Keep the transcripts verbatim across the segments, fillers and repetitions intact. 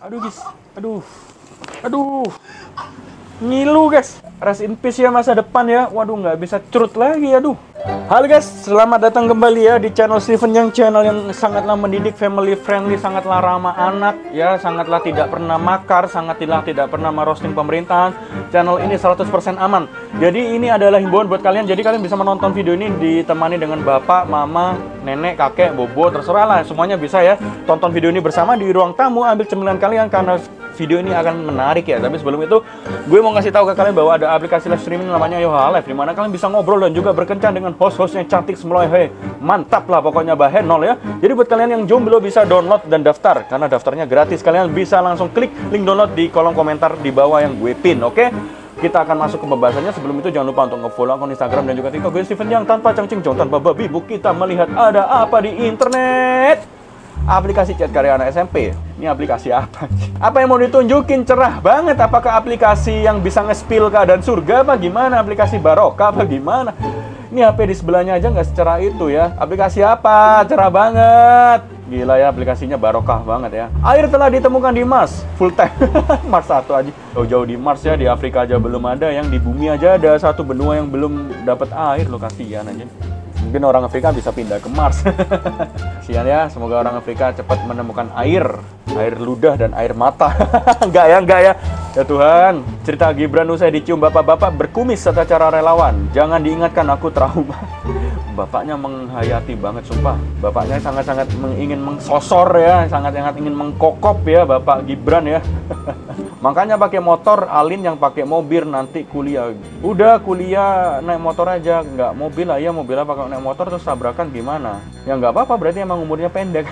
Aduh guys, aduh, aduh, ngilu guys. Rest in peace ya masa depan ya. Waduh, nggak bisa curut lagi, aduh. Halo guys, selamat datang kembali ya di channel Steven Yang, channel yang sangatlah mendidik, family friendly, sangatlah ramah anak ya, sangatlah tidak pernah makar, sangatlah tidak pernah merosting pemerintahan. Channel ini seratus persen aman. Jadi ini adalah himbauan buat kalian. Jadi kalian bisa menonton video ini ditemani dengan bapak, mama, nenek, kakek, bobo, terserah lah, semuanya bisa ya. Tonton video ini bersama di ruang tamu, ambil cemilan kalian karena video ini akan menarik ya. Tapi sebelum itu, gue mau ngasih tahu ke kalian bahwa ada aplikasi live streaming namanya Yoha Live, dimana kalian bisa ngobrol dan juga berkencan dengan host-host yang cantik semua. Hei, mantap lah pokoknya, bahenol ya. Jadi buat kalian yang jomblo bisa download dan daftar, karena daftarnya gratis. Kalian bisa langsung klik link download di kolom komentar di bawah yang gue pin, oke? Kita akan masuk ke pembahasannya. Sebelum itu jangan lupa untuk nge-follow akun Instagram dan juga TikTok gue Steven Yang, tanpa cangcing-cong, tanpa babi bu. Kita melihat ada apa di internet. Aplikasi chat karya anak S M P. Ini aplikasi apa? Apa yang mau ditunjukin? Cerah banget. Apakah aplikasi yang bisa nge-spill keadaan surga apa gimana? Aplikasi barokah apa gimana? Ini H P di sebelahnya aja nggak secerah itu ya. Aplikasi apa? Cerah banget. Gila ya, aplikasinya barokah banget ya. Air telah ditemukan di Mars. Full tank. Mars satu aja. Jauh-jauh di Mars ya. Di Afrika aja belum ada. Yang di bumi aja ada satu benua yang belum dapat air. Loh, kasihan aja. Mungkin orang Afrika bisa pindah ke Mars. Kasihan ya, semoga orang Afrika cepat menemukan air, air ludah dan air mata. Enggak ya, enggak ya. Ya Tuhan, cerita Gibran usai dicium bapak-bapak berkumis serta cara relawan. Jangan diingatkan, aku trauma. Bapaknya menghayati banget, sumpah. Bapaknya sangat-sangat ingin mengsosor ya, sangat-sangat ingin mengkokop ya Bapak Gibran ya. Makanya pakai motor, Alin yang pakai mobil nanti kuliah. Udah kuliah naik motor aja, nggak mobil lah ya, mobilnya pakai naik motor terus tabrakan gimana? Ya nggak apa-apa, berarti emang umurnya pendek.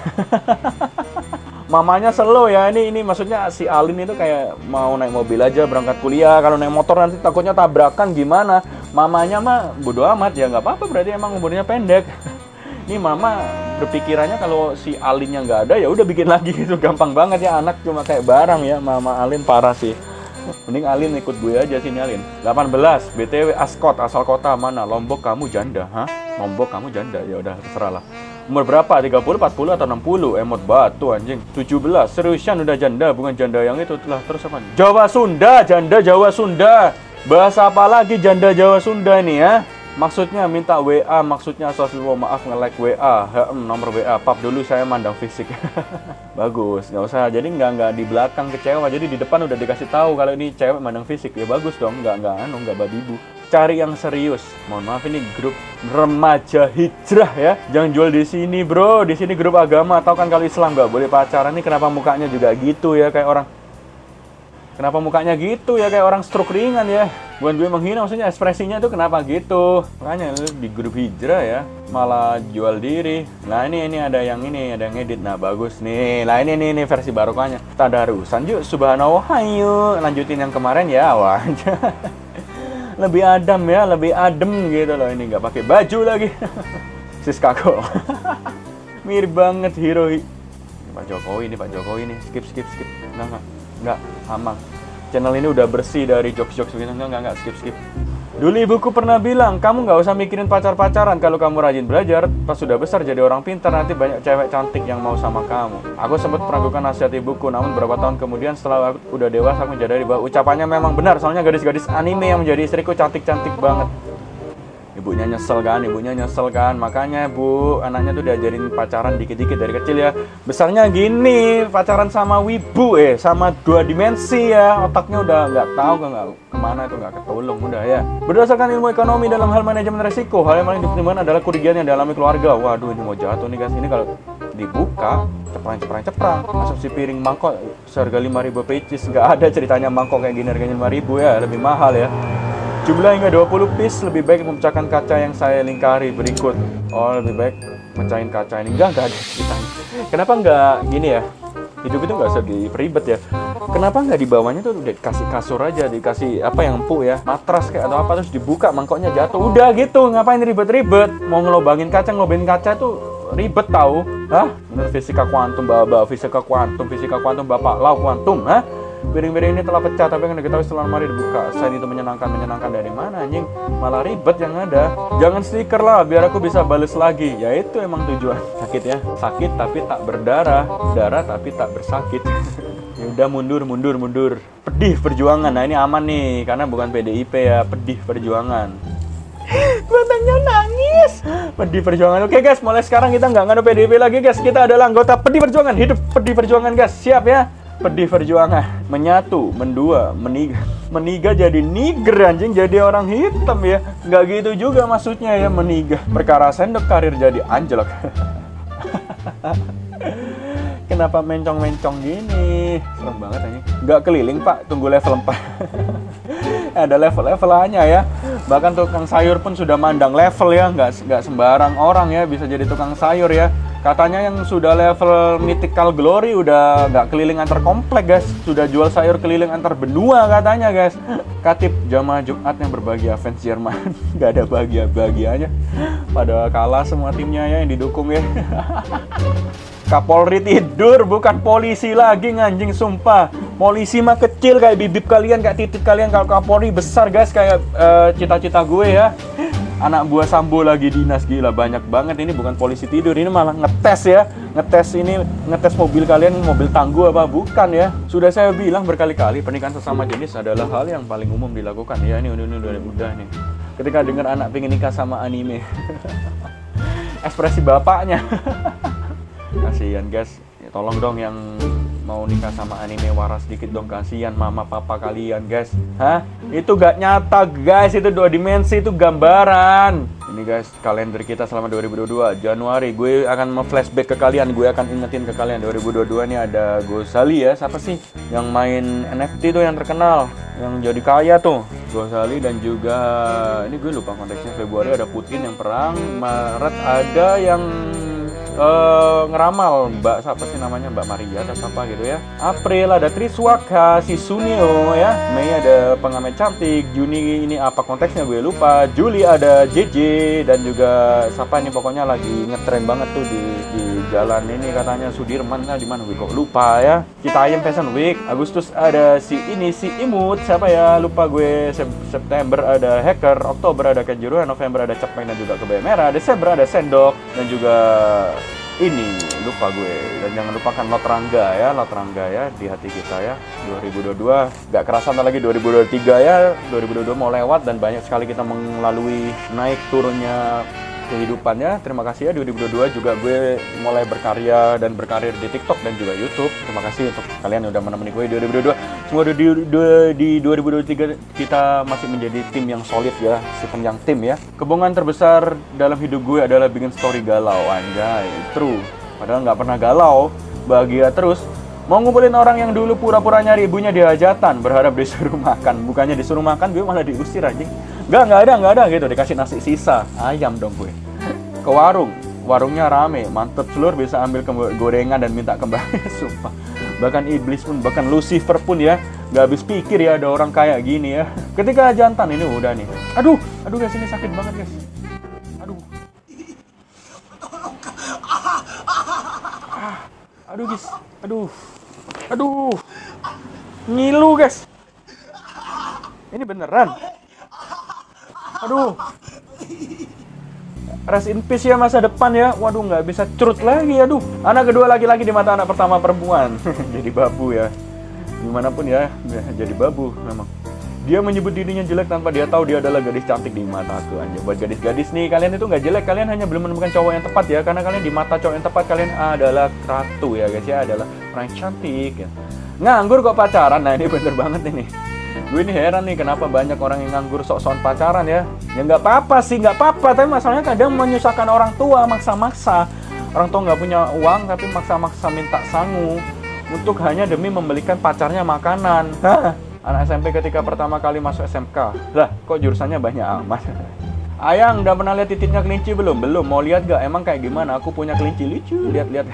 Mamanya slow ya, ini ini maksudnya si Alin itu kayak mau naik mobil aja berangkat kuliah. Kalau naik motor nanti takutnya tabrakan gimana? Mamanya mah bodo amat, ya nggak apa-apa, berarti emang umurnya pendek. Ini mama berpikirannya kalau si Alinnya nggak ada ya udah bikin lagi gitu, gampang banget ya, anak cuma kayak barang ya. Mama Alin parah sih. Mending Alin ikut gue aja sini Alin. delapan belas B T W Ascot, asal kota mana? Lombok, kamu janda, hah? Lombok kamu janda, ya udah terserah lah. Umur berapa? tiga puluh, empat puluh atau enam puluh? Emot batu anjing. tujuh belas. Seriusan udah janda, bukan janda yang itu telah. Terus apa? Jawa Sunda, janda Jawa Sunda. Bahasa apa lagi janda Jawa Sunda ini ya? Maksudnya minta W A, maksudnya sosial maaf nge-like W A, hmm, nomor W A, pap dulu saya mandang fisik. Bagus, nggak usah, jadi nggak nggak di belakang kecewa, jadi di depan udah dikasih tahu kalau ini cewek mandang fisik, ya bagus dong, nggak nggak anu, nggak babibu. Cari yang serius. Mohon maaf, ini grup remaja hijrah ya, jangan jual di sini bro, di sini grup agama, tahu kan kalau Islam nggak boleh pacaran. Ini kenapa mukanya juga gitu ya, kayak orang. Kenapa mukanya gitu ya, kayak orang stroke ringan ya. Bukan gue menghina, maksudnya ekspresinya tuh kenapa gitu. Makanya di grup hijrah ya, malah jual diri. Nah ini ini ada yang ini, ada yang edit. Nah bagus nih. Nah ini ini, ini versi barokahnya. Tadarusan yuk, subhanallah, ayo. Lanjutin yang kemarin ya, wah. Lebih adem ya, lebih adem gitu loh. Ini nggak pakai baju lagi. Siskako. Mirip banget hero. Ini Pak Jokowi, ini Pak Jokowi nih. Skip skip skip. Enggak enggak. Enggak, aman. Channel ini udah bersih dari jokes-jokes begini. Enggak, enggak, enggak, skip, skip. Dulu ibuku pernah bilang, kamu nggak usah mikirin pacar-pacaran. Kalau kamu rajin belajar, pas sudah besar jadi orang pintar, nanti banyak cewek cantik yang mau sama kamu. Aku sempat meragukan nasihat ibuku, namun beberapa tahun kemudian setelah aku udah dewasa, aku menyadari bahwa ucapannya memang benar. Soalnya gadis-gadis anime yang menjadi istriku cantik-cantik banget. Ibunya nyesel kan, ibunya nyesel kan. Makanya bu, anaknya tuh diajarin pacaran dikit-dikit dari kecil ya. Besarnya gini, pacaran sama wibu eh, sama dua dimensi ya. Otaknya udah nggak tahu nggak kemana itu, nggak ketolong udah ya. Berdasarkan ilmu ekonomi dalam hal manajemen resiko, hal yang paling dipertimbangkan adalah kerugian yang dialami keluarga. Waduh, ini mau jatuh nih guys. Ini kalau dibuka, ceprang-ceprang-ceprang. Masuk si piring mangkok seharga lima ribu pecis. Nggak ada ceritanya mangkok kayak gini harganya lima ribu ya, lebih mahal ya. Jumlah hingga dua puluh piece, lebih baik memecahkan kaca yang saya lingkari berikut. Oh, lebih baik mecahin kaca ini. Enggak, enggak ada ceritanya. Kenapa enggak gini ya? Hidup itu enggak usah diperibet ya. Kenapa enggak di bawahnya tuh udah dikasih kasur aja, dikasih apa yang empuk ya, matras kayak atau apa, terus dibuka mangkoknya jatuh. Udah gitu, ngapain ribet-ribet? Mau ngelobangin kaca, ngelobangin kaca tuh ribet tahu. Hah? Bener fisika kuantum, bawa-bawa fisika kuantum, fisika kuantum, bapak lau kuantum, hah? Piring-piring ini telah pecah, tapi yang diketahui setelah lemari dibuka. Selain itu menyenangkan, menyenangkan dari mana anjing? Malah ribet yang ada. Jangan stiker lah, biar aku bisa bales lagi. Ya itu emang tujuan. Sakit ya, sakit tapi tak berdarah, darah tapi tak bersakit. Ya udah mundur, mundur, mundur. Pedih perjuangan. Nah ini aman nih, karena bukan P D I P ya. Pedih perjuangan. Batangnya nangis. Pedih perjuangan. Oke guys, mulai sekarang kita nggak nganu P D I P lagi guys. Kita adalah anggota Pedih Perjuangan. Hidup Pedih Perjuangan guys. Siap ya? Pedih Perjuangan. Menyatu, mendua, meniga. Meniga jadi niger anjing, jadi orang hitam ya. Nggak gitu juga maksudnya ya, meniga. Perkara sendok karir jadi anjlok. Kenapa mencong-mencong gini? Serem banget ini. Nggak keliling pak, tunggu level empat. Ada level-levelannya ya. Bahkan tukang sayur pun sudah mandang level ya. Nggak, nggak sembarang orang ya bisa jadi tukang sayur ya. Katanya yang sudah level mythical glory udah nggak keliling antar komplek guys. Sudah jual sayur keliling antar benua katanya guys. Katip jamaah Jumat yang berbahagia fans Jerman. Nggak ada bahagia-bahagianya. Pada kalah semua timnya ya yang didukung ya. Kapolri tidur, bukan polisi lagi nganjing sumpah. Polisi mah kecil kayak bibip kalian, kayak titik kalian. Kalau Kapolri besar guys, kayak uh, cita-cita gue ya. Anak buah Sambo lagi dinas, gila banyak banget. Ini bukan polisi tidur, ini malah ngetes ya. Ngetes ini, ngetes mobil kalian, mobil tangguh apa bukan ya. Sudah saya bilang berkali-kali, pernikahan sesama jenis adalah hal yang paling umum dilakukan. Ya ini udah, udah, udah nih. Ketika dengar anak pengen nikah sama anime. Ekspresi bapaknya. Kasihan guys, ya, tolong dong yang mau nikah sama anime waras dikit dong, kasihan mama papa kalian guys. Hah? Itu gak nyata guys, itu dua dimensi, itu gambaran. Ini guys, kalender kita selama dua ribu dua puluh dua Januari. Gue akan me-flashback ke kalian, gue akan ingetin ke kalian dua ribu dua puluh dua ini ada Gosali ya. Siapa sih yang main N F T tuh yang terkenal, yang jadi kaya tuh? Gosali dan juga ini gue lupa konteksnya. Februari ada Putin yang perang, Maret ada yang Uh, ngeramal Mbak siapa sih namanya, Mbak Maria atau apa gitu ya. April ada Triswaka, si Sunio ya. Mei ada pengamen cantik. Juni ini apa konteksnya gue lupa. Juli ada J J dan juga siapa ini pokoknya lagi ngetren banget tuh di, di jalan ini katanya Sudirman lah, di mana gue kok lupa ya. Citayam Fashion Week. Agustus ada si ini si Imut siapa ya, lupa gue. September ada Hacker, Oktober ada Kenjuru, November ada Cepeng dan juga Kebaya Merah, Desember ada Sendok dan juga ini lupa gue. Dan jangan lupakan Lotrangga ya, Lotrangga ya di hati kita ya. dua ribu dua puluh dua gak kerasa lagi dua ribu dua puluh tiga ya. dua ribu dua puluh dua mau lewat dan banyak sekali kita melalui naik turunnya kehidupannya. Terima kasih ya, dua ribu dua puluh dua juga gue mulai berkarya dan berkarir di TikTok dan juga YouTube. Terima kasih untuk kalian yang udah menemani gue di dua ribu dua puluh dua. Semoga di, di dua ribu dua puluh tiga kita masih menjadi tim yang solid ya, sepanjang tim ya. Kebohongan terbesar dalam hidup gue adalah bikin story galau, anjay. True. Padahal nggak pernah galau, bahagia terus. Mau ngumpulin orang yang dulu pura-pura nyari ibunya di hajatan, berharap disuruh makan. Bukannya disuruh makan, gue malah diusir aja. Nggak, nggak ada, nggak ada gitu. Dikasih nasi sisa, ayam dong gue. Ke warung, warungnya rame, mantep telur bisa ambil gorengan dan minta kembali. Sumpah. Bahkan iblis pun, bahkan Lucifer pun ya, nggak habis pikir ya ada orang kayak gini ya. Ketika jantan ini udah nih. Aduh, aduh guys, ini sakit banget guys. Aduh. Ah, aduh guys, aduh. Aduh, ngilu guys. Ini beneran. Aduh. Rest in peace ya masa depan ya. Waduh, nggak bisa curut lagi. Aduh. Anak kedua laki-laki di mata anak pertama perempuan. Jadi babu ya. Gimana pun ya, jadi babu memang. Dia menyebut dirinya jelek tanpa dia tahu dia adalah gadis cantik di mataku. Anjir, buat gadis-gadis nih, kalian itu nggak jelek, kalian hanya belum menemukan cowok yang tepat ya. Karena kalian di mata cowok yang tepat, kalian adalah ratu ya guys ya, adalah orang yang cantik ya. Nganggur kok pacaran, nah ini bener banget ini. Gue ini heran nih, kenapa banyak orang yang nganggur sok-sokan pacaran ya. Ya nggak apa-apa sih, nggak apa-apa, tapi masalahnya kadang menyusahkan orang tua, maksa-maksa. Orang tua nggak punya uang, tapi maksa-maksa minta sangu untuk hanya demi membelikan pacarnya makanan. Hah? Anak S M P ketika pertama kali masuk S M K. Lah, kok jurusannya banyak amat? Ayang, udah pernah lihat titiknya kelinci belum? Belum. Mau lihat gak? Emang kayak gimana? Aku punya kelinci lucu. Lihat-lihat.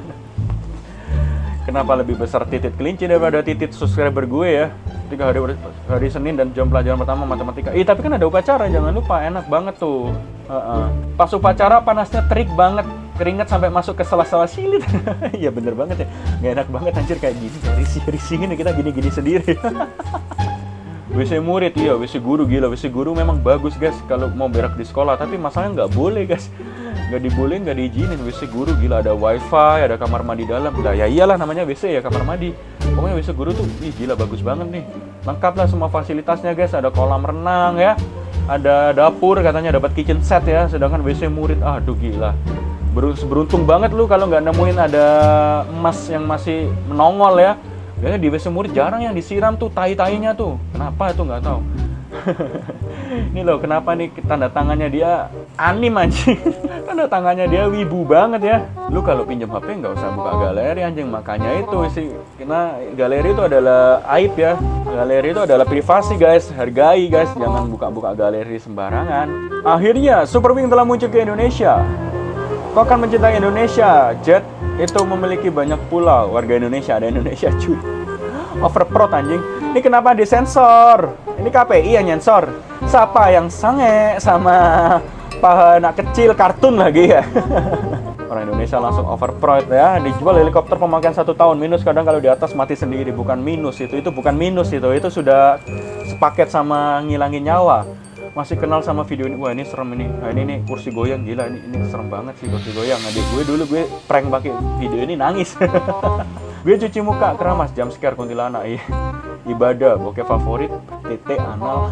Kenapa lebih besar titik kelinci daripada titik subscriber gue ya? Ketika hari, hari Senin dan jam pelajaran pertama matematika. Ih, tapi kan ada upacara, jangan lupa. Enak banget tuh. Uh-uh. Pas upacara panasnya terik banget. Keringat sampai masuk ke sela-sela silit. Iya bener banget ya. Gak enak banget anjir kayak gini. Kayak risih-risih ini kita gini-gini sendiri. W C murid, iya W C guru gila. W C guru memang bagus guys kalau mau berak di sekolah. Tapi masalahnya nggak boleh guys. Nggak dibolehin, nggak diizinin. W C guru gila, ada wifi, ada kamar mandi dalam. Nah ya iyalah namanya W C ya, kamar mandi. Pokoknya W C guru tuh, ih gila bagus banget nih. Lengkap lah semua fasilitasnya guys, ada kolam renang ya, ada dapur katanya, dapat kitchen set ya. Sedangkan W C murid, aduh gila. Beruntung banget lu kalau nggak nemuin ada emas yang masih menongol ya. Biasanya di W C murid jarang yang disiram tuh tai-tainya tuh. Kenapa itu nggak tahu. Ini loh kenapa nih tanda tangannya dia anim anjing. Tanda tangannya dia wibu banget ya. Lu kalau pinjam H P nggak usah buka galeri anjing. Makanya itu sih, karena galeri itu adalah aib ya. Galeri itu adalah privasi guys. Hargai guys, jangan buka-buka galeri sembarangan. Akhirnya Super Wing telah muncul ke Indonesia. Kau akan mencintai Indonesia. Jet itu memiliki banyak pulau. Warga Indonesia, ada Indonesia cuy. Overprot anjing. Ini kenapa disensor? Ini K P I yang nyensor. Siapa yang sange sama paha anak kecil kartun lagi ya? Orang Indonesia langsung overprot ya. Dijual helikopter pemakaian satu tahun minus, kadang kalau di atas mati sendiri. Bukan minus itu, itu bukan minus itu, itu sudah sepaket sama ngilangin nyawa. Masih kenal sama video ini? Wah ini serem ini. Nah ini nih kursi goyang, gila ini ini serem banget sih kursi goyang. Adik gue dulu gue prank pakai video ini nangis. Gue cuci muka keramas, jam scare kuntilanak. Iya. Ibadah, bokeh favorit, tete anal.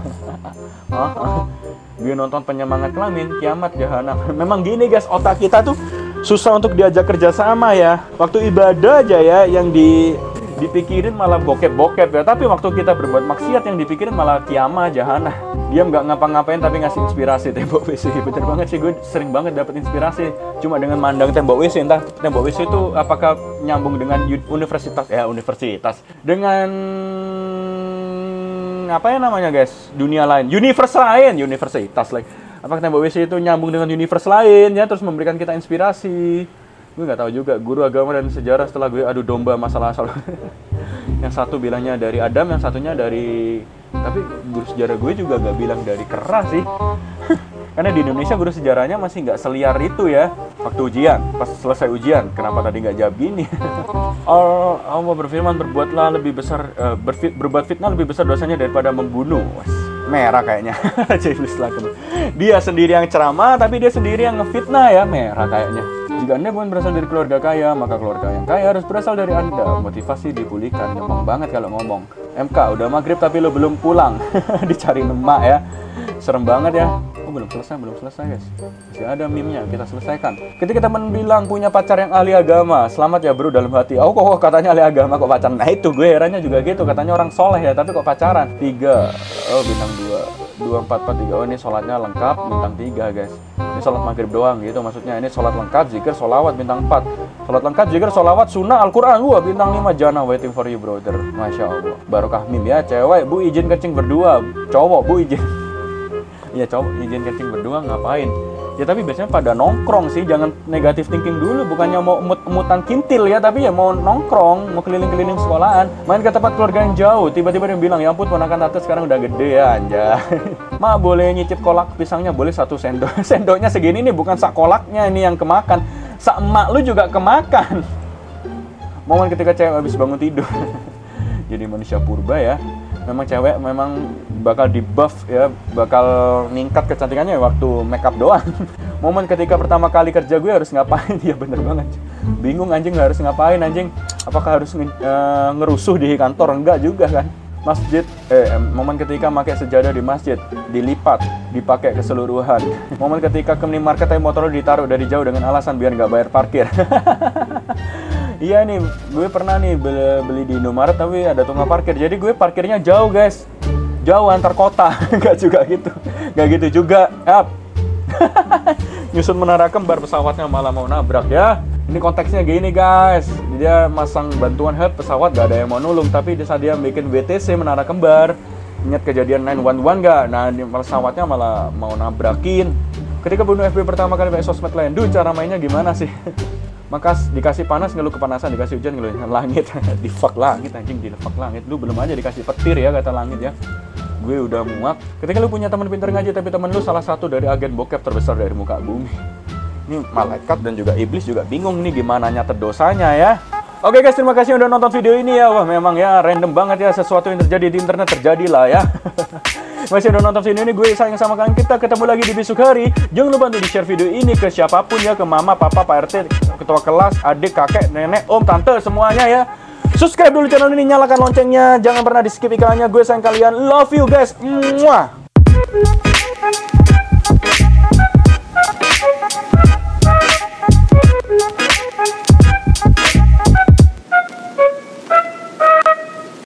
Gue nonton penyemangat kelamin, kiamat jahanam. Memang gini guys, otak kita tuh susah untuk diajak kerjasama ya. Waktu ibadah aja ya yang di dipikirin malah bokep-bokep ya. Tapi waktu kita berbuat maksiat yang dipikirin malah kiamat jahanam. Dia nggak ngapa-ngapain tapi ngasih inspirasi tembok W C. Bener banget sih, gue sering banget dapet inspirasi cuma dengan mandang tembok W C. Entah tembok W C itu apakah nyambung dengan universitas ya universitas dengan apa ya namanya guys, dunia lain, universe lain, universitas like. Apakah tembok W C itu nyambung dengan universe lain ya, terus memberikan kita inspirasi. Gue nggak tahu juga. Guru agama dan sejarah setelah gue adu domba masalah asal. Yang satu bilangnya dari Adam, yang satunya dari, tapi guru sejarah gue juga nggak bilang dari keras sih. Karena di Indonesia guru sejarahnya masih nggak seliar itu ya. Waktu ujian, pas selesai ujian, kenapa tadi nggak jawab gini? Allah, Allah berfirman, berbuatlah lebih besar, uh, berfit, berbuat fitnah lebih besar dosanya daripada membunuh. Was, merah kayaknya. Dia sendiri yang ceramah, tapi dia sendiri yang ngefitnah ya, merah kayaknya. Jika Anda bukan berasal dari keluarga kaya, maka keluarga yang kaya harus berasal dari Anda. Motivasi dipulihkan, gampang banget kalau ngomong. M K, udah maghrib tapi lo belum pulang. Dicari emak ya. Serem banget ya. Oh belum selesai, belum selesai guys. Masih ada meme-nya, kita selesaikan. Ketika teman bilang punya pacar yang ahli agama, selamat ya bro dalam hati. Oh kok katanya ahli agama kok pacaran. Nah itu gue herannya juga gitu, katanya orang soleh ya, tapi kok pacaran. Tiga, oh bintang dua. Dua, empat, empat, tiga. Oh ini sholatnya lengkap, bintang tiga guys. Ini sholat maghrib doang gitu maksudnya. Ini sholat lengkap, zikir, sholawat, bintang empat. Sholat lengkap, zikir, sholawat, sunnah, Al-Quran. Wah bintang lima, jannah waiting for you brother. Masya Allah. Barokah mim ya. Cewek, bu izin kencing berdua. Cowok, bu izin. Iya cowok, izin kencing berdua ngapain? Ya tapi biasanya pada nongkrong sih. Jangan negatif thinking dulu. Bukannya mau emut-emutan kintil ya, tapi ya mau nongkrong, mau keliling-keliling sekolahan, main ke tempat keluarga yang jauh. Tiba-tiba dia bilang, ya ampun ponakan tante sekarang udah gede ya anjay. Mak boleh nyicip kolak pisangnya? Boleh satu sendok. Sendoknya segini nih, bukan sak kolaknya ini yang kemakan. Sak emak lu juga kemakan. Momen ketika cewek habis bangun tidur. Jadi manusia purba ya. Memang cewek memang bakal di buff ya, bakal ningkat kecantikannya waktu make up doang. Momen ketika pertama kali kerja gue harus ngapain? Ya bener banget. Bingung anjing harus ngapain anjing. Apakah harus nge uh, ngerusuh di kantor? Enggak juga kan. Masjid, eh momen ketika pakai sejadah di masjid, dilipat, dipakai keseluruhan. Momen ketika ke minimarket tapi motor ditaruh dari jauh dengan alasan biar nggak bayar parkir. Iya nih, gue pernah nih beli, beli di Indomaret tapi ada tukang parkir. Jadi gue parkirnya jauh guys, jauh antar kota. Gak juga gitu, gak gitu juga. Yap. Nyusun menara kembar, pesawatnya malah mau nabrak ya. Ini konteksnya gini guys, dia masang bantuan help pesawat gak ada yang mau nulung. Tapi saat dia bikin W T C menara kembar, ingat kejadian sembilan satu satu gak? Nah pesawatnya malah mau nabrakin. Ketika bunuh F B pertama kali pakai sosmed lain, duh cara mainnya gimana sih? Maka dikasih panas ngeluh kepanasan, dikasih hujan ngeluh langit. Di fuck langit anjing, di fuck langit. Lu belum aja dikasih petir ya kata langit ya. Gue udah muak. Ketika lu punya teman pintar ngaji tapi teman lu salah satu dari agen bokep terbesar dari muka bumi. Ini malaikat dan juga iblis juga bingung nih gimana nyatet dosanya ya. Oke guys, terima kasih udah nonton video ini ya. Wah memang ya random banget ya, sesuatu yang terjadi di internet terjadilah ya. Masih udah nonton video ini, gue sayang sama kalian. Kita ketemu lagi di besok hari. Jangan lupa untuk di-share video ini ke siapapun ya, ke mama, papa, pak R T, ketua kelas, adik, kakek, nenek, om, tante, semuanya ya. Subscribe dulu channel ini, nyalakan loncengnya, jangan pernah di skip iklannya. Gue sayang kalian, love you guys. Mwah.